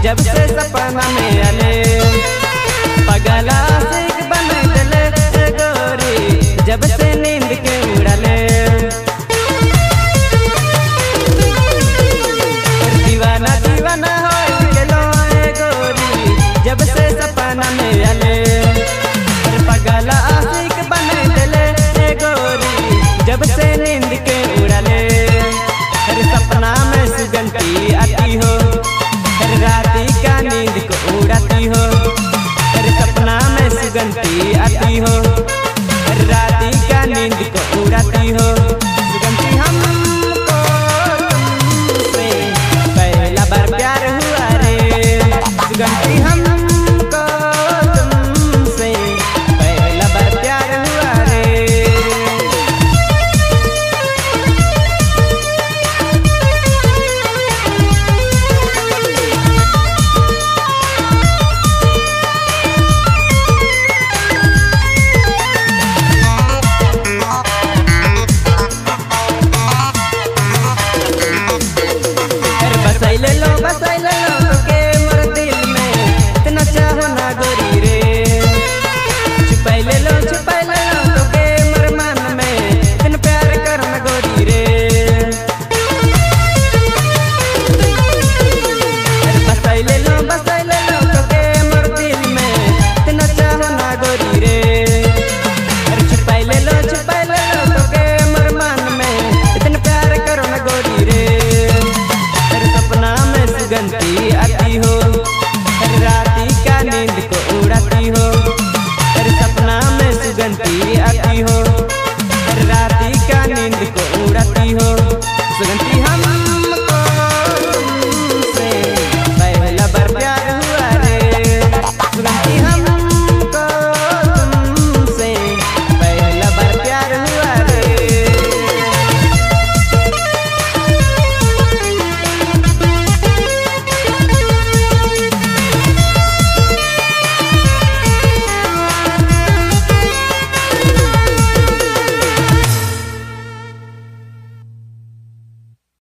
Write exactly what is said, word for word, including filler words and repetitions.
जब से सपना में आले पगला सिख बन दिले गोरी जब से नींद के उड़ाले दीवाना दीवाना हो गेलो गोरी जब से सपना में आले पगला सिख बन दिले गोरी जब से नींद के उड़ाले सपना में सुगंधी आती हो राती का नींद को उड़ाती हो सपना में सुगंधी आती हो राती का नींद को उड़ाती हो सुगंधी हमको तुमसे पहला बार प्यार हुआ रे सुगंधी हमको तुमसे पहला बार प्यार हुआ रे बसैले लो बसैले लो के मोर दिल में इतना चाहो ना गोरी रे छुपैले लो छुपैले लो के मोर मन में इतना प्यार करना गोरी रे बसैले लो बसैले लो के मोर दिल में इतना चाहो ना गोरी रे छुपैले लो छुपैले लो के मोर मन में इतना प्यार करो ना गोरी रे सपना में सुगंधी आती